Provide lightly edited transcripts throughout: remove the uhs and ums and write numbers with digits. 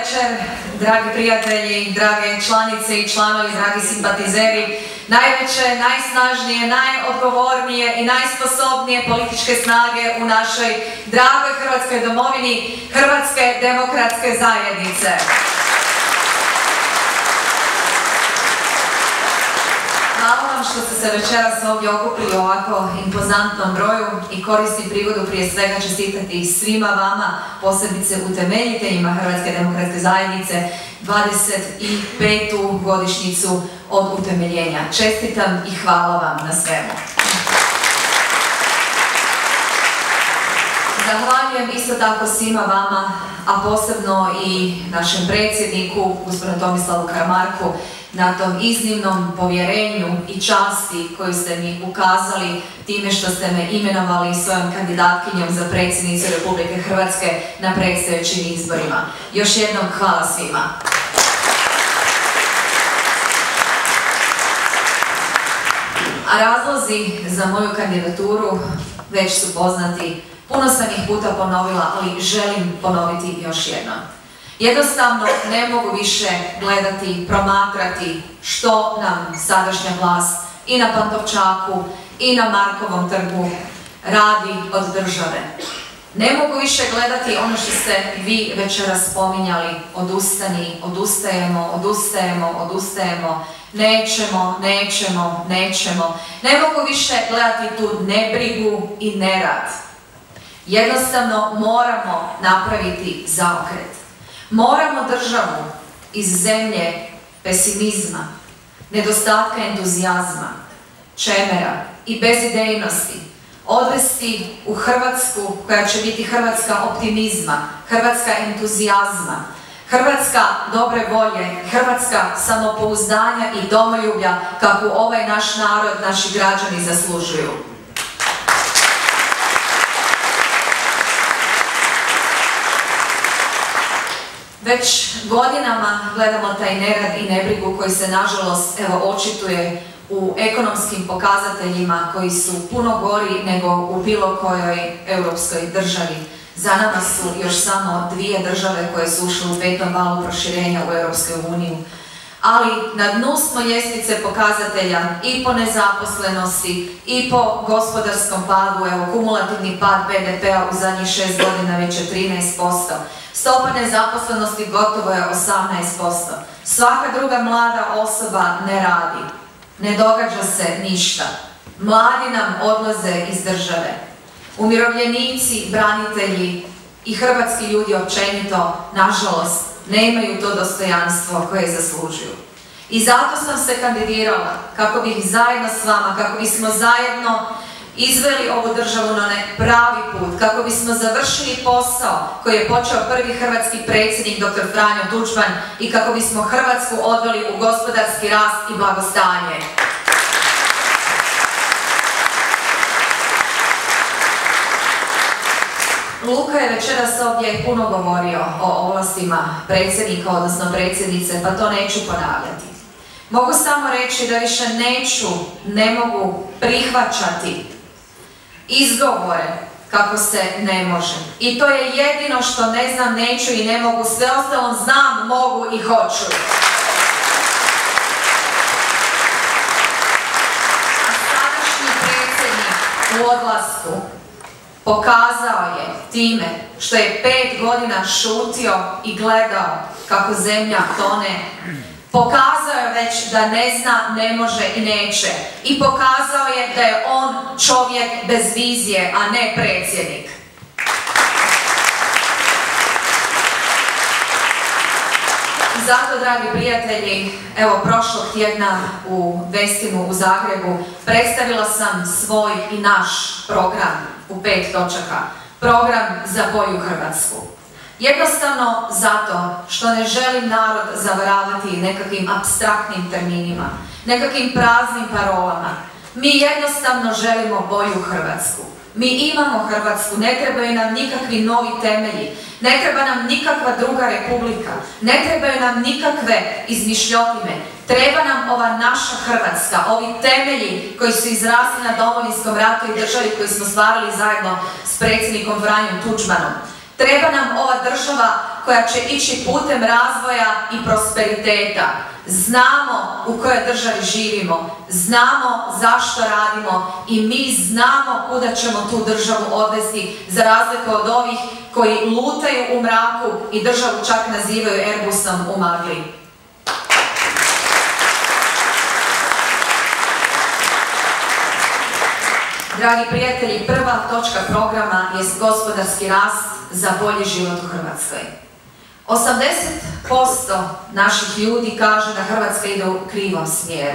večer, dragi prijatelji, drage članice i članovi, dragi simpatizeri, najveće, najsnažnije, najodgovornije i najsposobnije političke snage u našoj dragoj Hrvatskoj domovini, Hrvatske demokratske zajednice. Hvala vam što ste se večeras ovdje okupili u ovako impozantnom broju i koristim prigodu prije svega čestitati svima vama, posebice utemeljiteljima Hrvatske demokratske zajednice, 25. godišnjicu od utemeljenja. Čestitam i hvala vam na svemu. Zahvaljujem isto tako svima vama, a posebno i našem predsjedniku, gospodinu Tomislavu Karamarku, na tom iznimnom povjerenju i časti koju ste mi ukazali time što ste me imenovali svojom kandidatkinjom za predsjednicu Republike Hrvatske na predstojećim izborima. Još jednom hvala svima. A razlozi za moju kandidaturu već su poznati. Puno sam ih puta ponovila, ali želim ponoviti još jednom. Jednostavno ne mogu više gledati, promatrati što nam sadašnja vlast i na Pantovčaku i na Markovom trgu radi od države. Ne mogu više gledati ono što ste vi večeras spominjali, odustani, odustajemo, odustajemo, odustajemo, nećemo, nećemo, nećemo. Ne mogu više gledati tu nebrigu i nerad. Jednostavno moramo napraviti zaokret. Moramo državu iz zemlje pesimizma, nedostatka entuzijazma, čemera i bezidejnosti odvesti u Hrvatsku koja će biti Hrvatska optimizma, Hrvatska entuzijazma, Hrvatska dobre volje, Hrvatska samopouzdanja i domoljublja kakvu ovaj naš narod, naši građani zaslužuju. Već godinama gledamo taj nerad i nebrigu koji se nažalost očituje u ekonomskim pokazateljima koji su puno gori nego u bilo kojoj europskoj državi. Za nama su još samo dvije države koje su ušle u 5. valu proširenja u Europskoj uniji. Ali na dnu smo ljestvice pokazatelja i po nezaposlenosti i po gospodarskom padu, kumulativni pad BDP-a u zadnjih 6 godina već je 13%. Stopa nezaposlenosti gotovo je 18%. Svaka druga mlada osoba ne radi. Ne događa se ništa. Mladi nam odlaze iz države. Umirovljenici, branitelji i hrvatski ljudi općenito, nažalost, nemaju to dostojanstvo koje zaslužuju. I zato sam se kandidirala kako bih zajedno s vama, kako bismo zajedno izveli ovu državu na pravi put, kako bismo završili posao koji je počeo prvi hrvatski predsjednik dr. Franjo Tuđman i kako bismo Hrvatsku odveli u gospodarski rast i blagostanje. Luka je večeras ovdje puno govorio o ovlastima predsjednika, odnosno predsjednice, pa to neću ponavljati. Mogu samo reći da više neću, ne mogu prihvaćati izgovore kako se ne može. I to je jedino što ne znam, neću i ne mogu, sve ostalo znam, mogu i hoću. A sadašnji predsjednik u odlasku pokazao je time što je 5 godina šutio i gledao kako zemlja tone. Pokazao je već da ne zna, ne može i neće. I pokazao je da je on čovjek bez vizije, a ne predsjednik. Zato, dragi prijatelji, evo prošlog tjedna u Westinu u Zagrebu predstavila sam svoj i naš program u 5 točaka. Program za bolju Hrvatsku. Jednostavno zato što ne želim narod zavaravati nekakvim apstraktnim terminima, nekakvim praznim parolama. Mi jednostavno želimo bolju Hrvatsku. Mi imamo Hrvatsku, ne trebaju nam nikakvi novi temelji, ne treba nam nikakva druga republika, ne trebaju nam nikakve izmišljotine. Treba nam ova naša Hrvatska, ovi temelji koji su izrasli na Domovinskom ratu i državi koju smo stvarali zajedno s predsjednikom Franjom Tuđmanom. Treba nam ova država koja će ići putem razvoja i prosperiteta. Znamo u kojoj državi živimo, znamo zašto radimo i mi znamo kuda ćemo tu državu odvesti, za razliku od ovih koji lutaju u mraku i državu čak nazivaju Airbusom u magli. Dragi prijatelji, prva točka programa je gospodarski rast za bolji život u Hrvatskoj. 80% naših ljudi kaže da Hrvatska ide u krivom smjeru.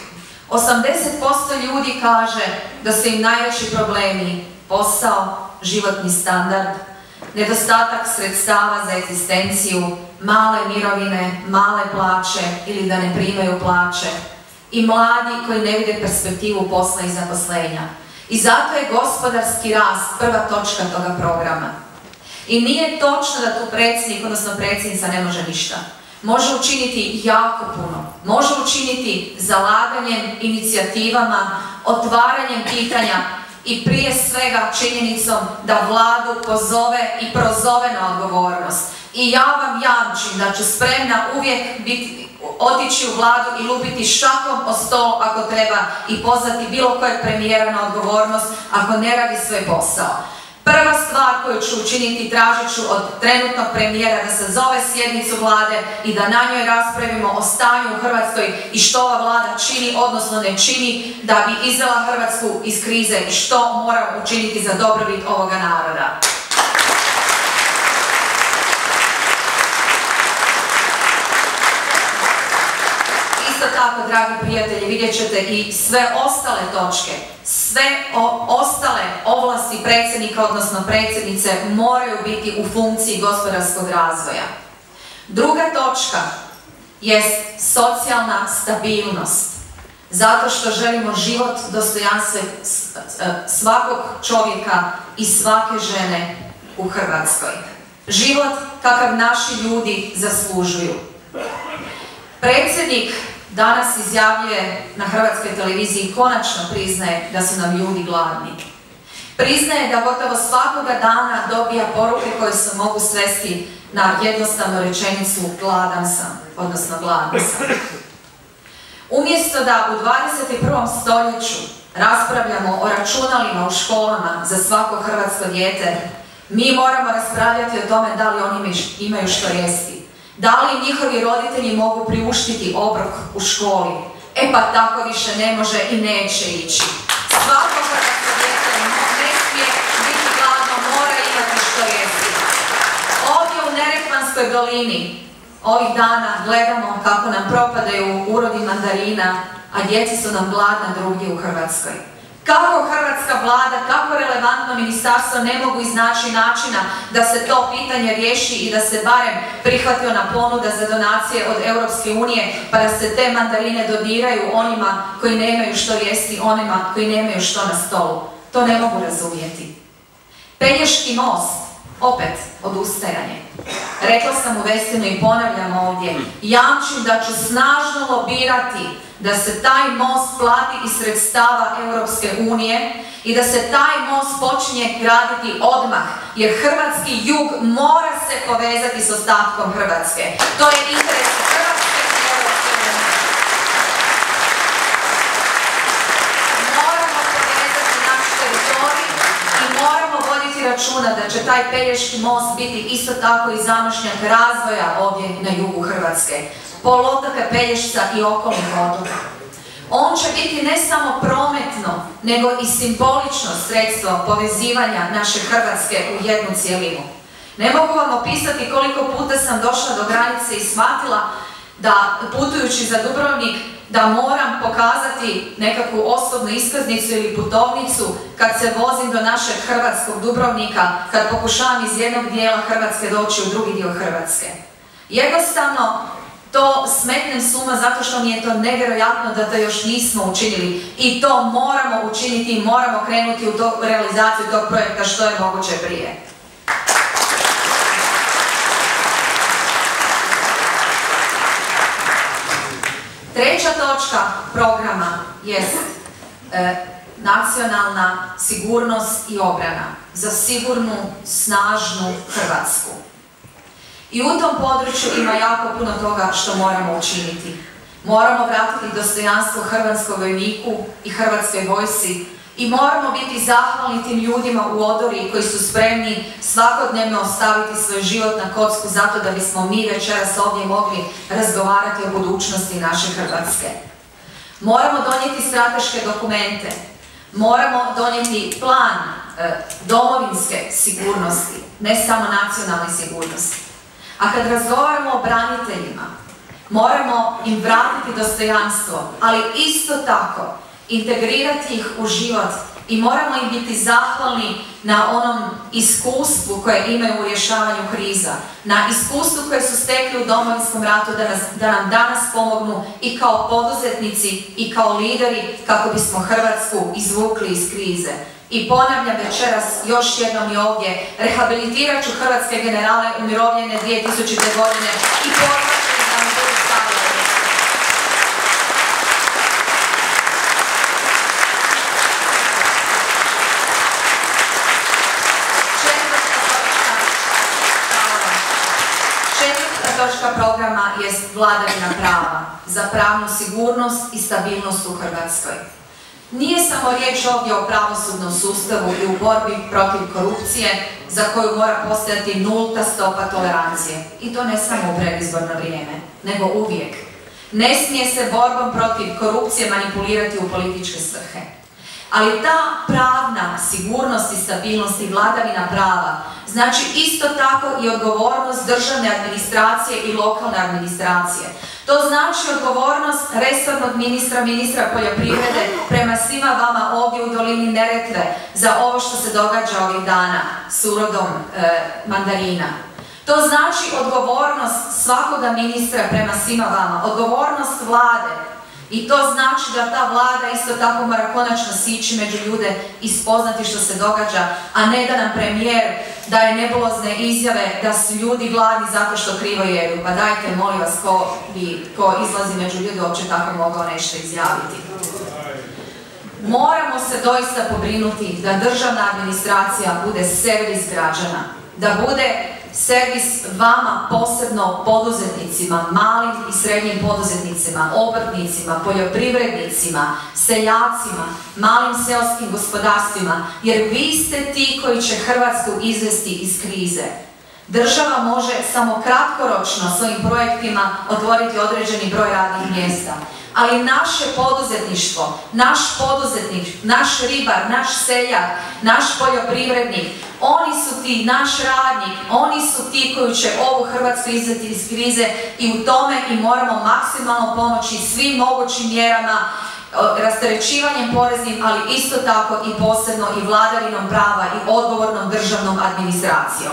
80% ljudi kaže da su im najveći problemi posao, životni standard, nedostatak sredstava za egzistenciju, male mirovine, male plaće ili da ne primaju plaće i mladi koji ne vide perspektivu posla i zaposlenja. I zato je gospodarski rast prva točka toga programa. I nije točno da tu predsjednik, odnosno predsjednica ne može ništa. Može učiniti jako puno. Može učiniti zalaganjem, inicijativama, otvaranjem pitanja i prije svega činjenicom da Vladu pozove i prozove na odgovornost. I ja vam jamčim da ću spremna uvijek otići u Vladu i lupiti šakom o stol ako treba i pozvati bilo kojeg premijera na odgovornost ako ne radi svoj posao. Prva stvar koju ću učiniti, tražit ću od trenutnog premijera da sazove sjednicu Vlade i da na njoj raspravimo o stanju u Hrvatskoj i što ova Vlada čini, odnosno ne čini, da bi izvela Hrvatsku iz krize i što mora učiniti za dobrobit ovoga naroda. Isto tako, dragi prijatelji, vidjet ćete i sve ostale točke, sve ostale ovlasti predsjednika, odnosno predsjednice, moraju biti u funkciji gospodarskog razvoja. Druga točka jest socijalna stabilnost, zato što želimo život dostojanstven svakog čovjeka i svake žene u Hrvatskoj. Život kakav naši ljudi zaslužuju. Predsjednik danas izjavljuje na Hrvatskoj televiziji i konačno priznaje da su nam ljudi gladni. Priznaje da gotovo svakoga dana dobija poruke koje se mogu svesti na jednostavnu rečenicu gladan sam, odnosno gladni sam. Umjesto da u 21. stoljeću raspravljamo o računalima u školama za svako hrvatsko dijete, mi moramo raspravljati o tome da li oni imaju što jesti. Da li njihovi roditelji mogu priuštiti obrok u školi? E pa tako više ne može i neće ići. Svako hrvatsko dijete ne smije biti gladno, mora imati što jesti. Ovdje u Neretvanskoj dolini ovih dana gledamo kako nam propadaju urodi mandarina, a djeci su nam gladna drugdje u Hrvatskoj. Kako hrvatska vlada, kako relevantno ministarstvo ne mogu iznaći načina da se to pitanje riješi i da se barem prihvati ona ponuda za donacije od Europske unije, pa da se te mandarine dodiraju onima koji nemaju što jesti, onima koji nemaju što na stolu. To ne mogu razumjeti. Pelješki most, opet odustajanje. Rekla sam u Vestinu i ponavljam ovdje, jamčim da ću snažno lobirati da se taj most plati iz sredstava Europske unije i da se taj most počinje graditi odmah, jer hrvatski jug mora se povezati s ostatkom Hrvatske. To je interes Hrvatske i Europske unije. Moramo povezati naš teritorij i moramo voditi računa da će taj Pelješki most biti isto tako i zamašnjak razvoja ovdje na jugu Hrvatske. Poluotoka Pelješca i okolnih otoka. On će biti ne samo prometno, nego i simbolično sredstvo povezivanja naše Hrvatske u jednu cjelinu. Ne mogu vam opisati koliko puta sam došla do granice i shvatila da, putujući za Dubrovnik, da moram pokazati nekakvu osobnu iskaznicu ili putovnicu kad se vozim do našeg hrvatskog Dubrovnika, kad pokušavam iz jednog dijela Hrvatske doći u drugi dio Hrvatske. Jednostavno, to smetnem s uma zato što mi je to nevjerojatno da to još nismo učinili i to moramo učiniti i moramo krenuti u realizaciju tog projekta što je moguće prije. Treća točka programa jest nacionalna sigurnost i obrana za sigurnu, snažnu Hrvatsku. I u tom području ima jako puno toga što moramo učiniti. Moramo vratiti dostojanstvo hrvatskom vojniku i hrvatskoj vojsci i moramo biti zahvalni tim ljudima u odori koji su spremni svakodnevno staviti svoj život na kocku zato da bismo mi večeras ovdje mogli razgovarati o budućnosti naše Hrvatske. Moramo donijeti strateške dokumente, moramo donijeti plan domovinske sigurnosti, ne samo nacionalne sigurnosti. A kad razgovaramo o braniteljima, moramo im vratiti dostojanstvo, ali isto tako integrirati ih u život i moramo im biti zahvalni na onom iskustvu koje imaju u rješavanju kriza, na iskustvu koje su stekli u Domovinskom ratu da nam danas pomognu i kao poduzetnici i kao lideri kako bismo Hrvatsku izvukli iz krize. I ponavljam večeras još jednom i ovdje, rehabilitirat ću hrvatske generale umirovljene 2000. godine i pozvat ću ih da mi budu savjetnici. Četvrta točka programa jest vladavina prava za pravnu sigurnost i stabilnost u Hrvatskoj. Nije samo riječ ovdje o pravosudnom sustavu i u borbi protiv korupcije za koju mora postojati nulta stopa tolerancije. I to ne samo u predizborno vrijeme, nego uvijek. Ne smije se borbom protiv korupcije manipulirati u političke svrhe. Ali ta pravna sigurnost i stabilnost i vladavina prava znači isto tako i odgovornost državne administracije i lokalne administracije. To znači odgovornost resornog ministra poljoprivrede prema svima vama ovdje u dolini Neretve za ovo što se događa ovih dana s urodom mandarina. To znači odgovornost svakoga ministra prema svima vama, odgovornost vlade. I to znači da ta vlada isto tako mora konačno sići među ljude i spoznati što se događa, a ne da nam premijer daje nebulozne izjave da su ljudi gladni zato što krivo jedu. Pa dajte, molim vas, ko izlazi među ljude uopće tako mogao nešto izjaviti. Moramo se doista pobrinuti da državna administracija bude servis građana, da bude servis vama, posebno poduzetnicima, malim i srednjim poduzetnicima, obrtnicima, poljoprivrednicima, seljacima, malim seoskim gospodarstvima, jer vi ste ti koji će Hrvatsku izvesti iz krize. Država može samo kratkoročno svojim projektima otvoriti određeni broj radnih mjesta, ali naše poduzetništvo, naš poduzetnik, naš ribar, naš seljak, naš poljoprivrednik, oni su ti, naš radnik, oni su ti koji će ovu Hrvatsku izvesti iz krize i u tome i moramo maksimalno pomoći svim mogućim mjerama, rasterećivanjem poreznim, ali isto tako i posebno i vladavinom prava i odgovornom državnom administracijom.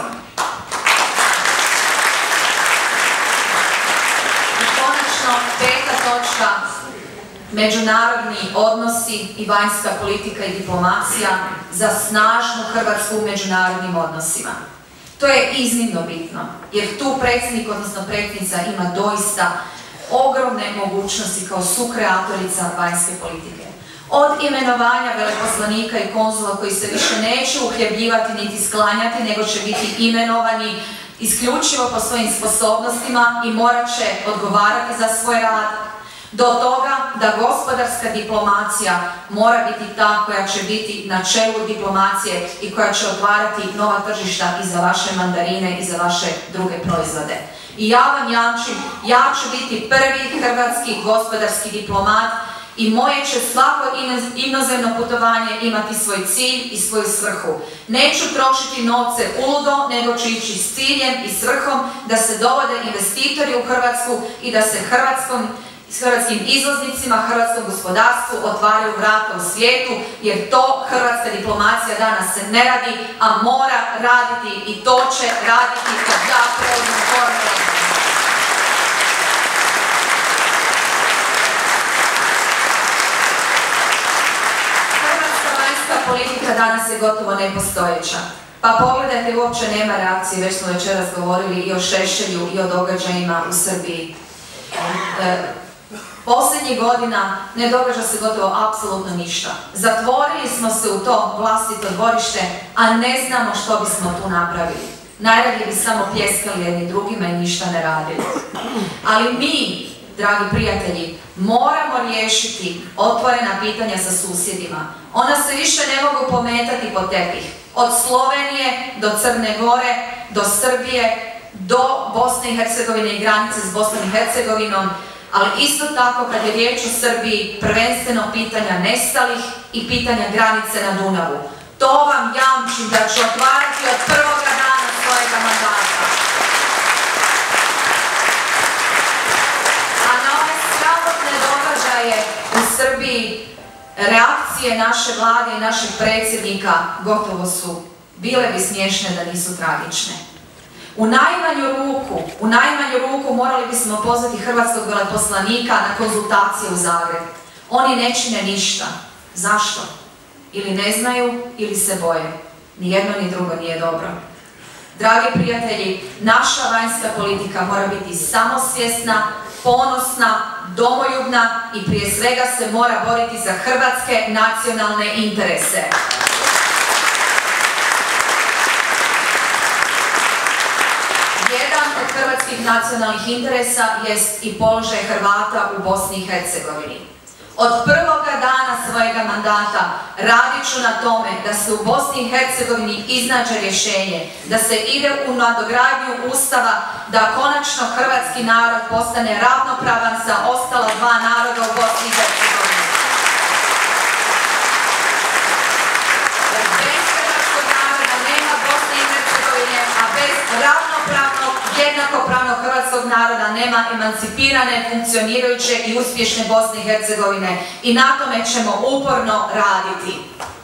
I konačno, peta točka, međunarodni odnosi i vanjska politika i diplomacija za snažnu Hrvatsku u međunarodnim odnosima. To je iznimno bitno, jer tu predsjednik, odnosno predsjednica, ima doista ogromne mogućnosti kao sukreatorica vanjske politike. Od imenovanja veleposlanika i konzula koji se više neće uhljebljivati niti sklanjati, nego će biti imenovani isključivo po svojim sposobnostima i morat će odgovarati za svoj rad, do toga da gospodarska diplomacija mora biti ta koja će biti na čelu diplomacije i koja će otvarati nova tržišta i za vaše mandarine i za vaše druge proizvode. I ja vam jamčim, ja ću biti prvi hrvatski gospodarski diplomat i moje će svako inozemno putovanje imati svoj cilj i svoju svrhu. Neću trošiti novce uludo, nego ću ići s ciljem i svrhom da se dovode investitori u Hrvatsku i da se hrvatskim izvoznicima, hrvatskom gospodarstvu otvaraju vrata u svijetu, jer to hrvatska diplomacija danas se ne radi, a mora raditi i to će raditi kad ja preuzmem formule. Hrvatska vanjska politika danas je gotovo nepostojeća. Pa pogledajte, uopće nema reakcije, već smo večeras govorili i o Šešelju i o događajima u Srbiji. Posljednjih godina ne događa se gotovo apsolutno ništa. Zatvorili smo se u to vlastito dvorište, a ne znamo što bismo tu napravili. najradije bi samo pljeskali jedni drugima i ništa ne radili. Ali mi, dragi prijatelji, moramo riješiti otvorena pitanja sa susjedima. Ona se više ne mogu pometati pod tepih. Od Slovenije do Crne Gore, do Srbije, do Bosne i Hercegovine i granice s Bosnom i Hercegovinom, ali isto tako kad je riječ o Srbiji, prvenstveno pitanja nestalih i pitanja granice na Dunavu. To vam jamčim da ću otvarati od prvoga dana svojega mandata. A na ove sramotne događaje u Srbiji reakcije naše vlade i našeg predsjednika gotovo su bile bi smiješne da nisu tragične. U najmanju ruku morali bismo pozvati hrvatskog veleposlanika na konzultacije u Zagreb. Oni ne čine ništa. Zašto? Ili ne znaju, ili se boje. Ni jedno ni drugo nije dobro. Dragi prijatelji, naša vanjska politika mora biti samosvjesna, ponosna, domoljubna i prije svega se mora boriti za hrvatske nacionalne interese. Jedan od hrvatskih nacionalnih interesa jest i položaj Hrvata u Bosni i Hercegovini. Od prvoga dana svojega mandata radit ću na tome da se u Bosni i Hercegovini iznađe rješenje, da se ide u nadogradnju Ustava, da konačno hrvatski narod postane ravnopravan sa ostala dva naroda u Bosni i Hercegovini. Bez hrvatskog naroda nema Bosne i Hercegovine, a bez ravnopravnog, jednakopravnog hrvatskog naroda nema emancipirane, funkcionirajuće i uspješne Bosne i Hercegovine. I na tome ćemo uporno raditi.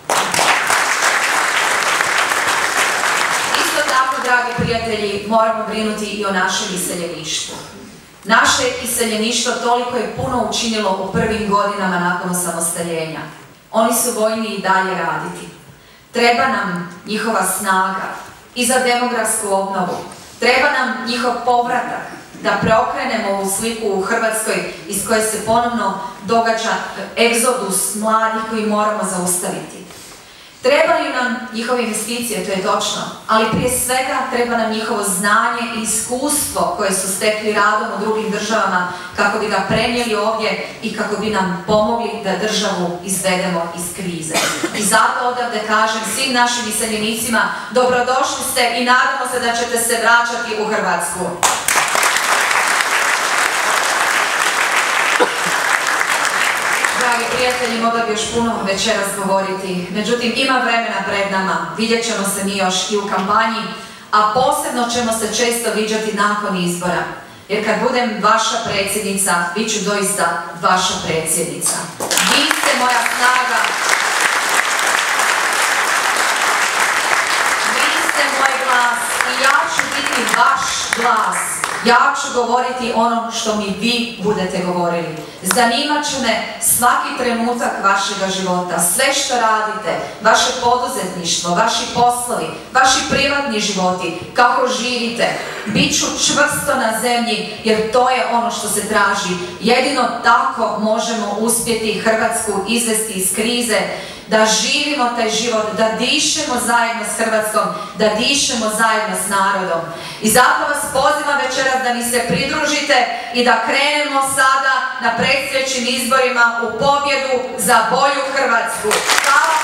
Isto tako, dragi prijatelji, moramo brinuti i o našem iseljeništvu. Naše iseljeništvo toliko je puno učinilo u prvim godinama nakon osamostaljenja. Oni su voljni i dalje raditi. Treba nam njihova snaga i za demografsku obnovu. Treba nam njihov povratak, da preokrenemo ovu sliku u Hrvatskoj iz koje se ponovno događa egzodus mladih koji moramo zaustaviti. Trebaju nam njihove investicije, to je točno, ali prije svega treba nam njihovo znanje i iskustvo koje su stekli radom u drugim državama kako bi ga prenijeli ovdje i kako bi nam pomogli da državu izvedemo iz krize. I zato odavde kažem svim našim iseljenicima, dobrodošli ste i nadamo se da ćete se vraćati u Hrvatsku. Dragi prijatelji, mogla bi još puno večeras govoriti, međutim ima vremena pred nama, vidjet ćemo se mi još i u kampanji, a posebno ćemo se često viđati nakon izbora, jer kad budem vaša predsjednica, bit ću doista vaša predsjednica. Vi ste moja snaga, vi ste moj glas i ja ću biti vaš glas. Ja ću govoriti ono što mi vi budete govorili. Zanimat će me svaki trenutak vašega života, sve što radite, vaše poduzetništvo, vaši poslovi, vaši privatni životi, kako živite. Biću čvrsto na zemlji jer to je ono što se traži. Jedino tako možemo uspjeti Hrvatsku izvesti iz krize, da živimo taj život, da dišemo zajedno s Hrvatskom, da dišemo zajedno s narodom. I zato vas pozivam večeras da mi se pridružite i da krenemo sada na predstojećim izborima u pobjedu za bolju Hrvatsku. Hvala.